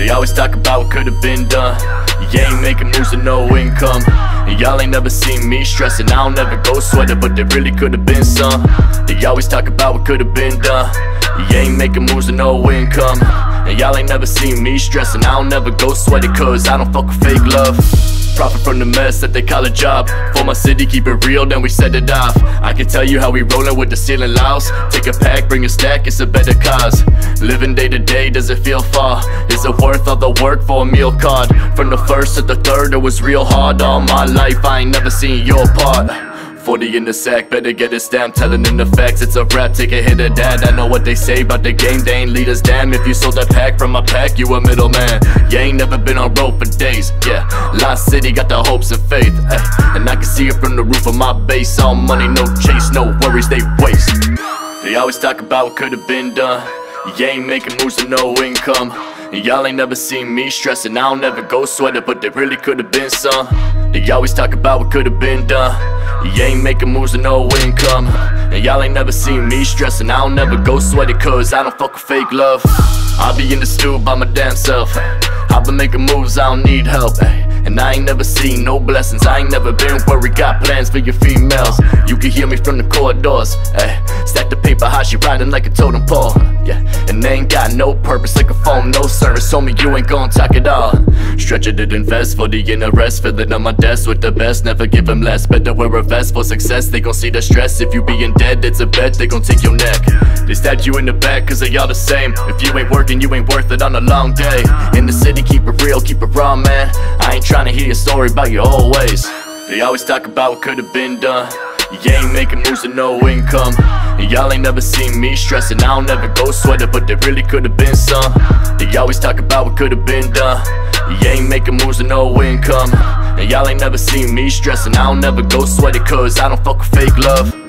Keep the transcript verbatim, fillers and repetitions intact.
They always talk about what could've been done. You ain't making moves with no income. And y'all ain't never seen me stressing. I don't ever go sweating, but there really could've been some. They always talk about what could've been done. You ain't making moves with no income. And y'all ain't never seen me stressing. I don't ever go sweating, cause I don't fuck with fake love. Profit from the mess that they call a job. For my city, keep it real, then we set it off. I can tell you how we rollin' with the ceiling louse. Take a pack, bring a stack, it's a better cause. Living day to day, does it feel far? Is it worth all the work for a meal card? From the first to the third, it was real hard. All my life, I ain't never seen your part. Forty in the sack, better get it stamped. Telling them the facts, it's a rap, take a hit of that. I know what they say about the game, they ain't leaders, damn. If you sold that pack from my pack, you a middleman. You ain't never been on road for days, yeah. Lost City got the hopes and faith, ay. And I can see it from the roof of my base. All money, no chase, no worries, they waste. They always talk about what could've been done. You ain't making moves with no income. And y'all ain't never seen me stressing. I don't ever go sweating, but there really could've been some. They always talk about what could've been done. You ain't making moves with no income. And y'all ain't never seen me stressing. I don't ever go sweating, cause I don't fuck with fake love. I be in the stew by my damn self. I been making moves, I don't need help. And I ain't never seen no blessings. I ain't never been worried, got plans for your females. You can hear me from the corridors, ay. Stack the paper high, she riding like a totem pole, yeah. And they ain't got no purpose, like a phone, no service. Told me you ain't gon' talk at all. Stretcher did invest for the inner rest. Filling on my desk with the best, never give them less. Better wear a vest for success, they gon' see the stress. If you being dead, it's a bet, they gon' take your neck. They stabbed you in the back, cause they all the same. If you ain't working, you ain't worth it on a long day. In the city, keep it real, keep it raw, man. I ain't tryna hear your story about your old ways. They always talk about what could've been done. You ain't making moves with no income. And y'all ain't never seen me stressing. I don't ever go sweating, but there really could've been some. They always talk about what could've been done. You ain't making moves with no income. And y'all ain't never seen me stressing. I don't ever go sweating, cause I don't fuck with fake love.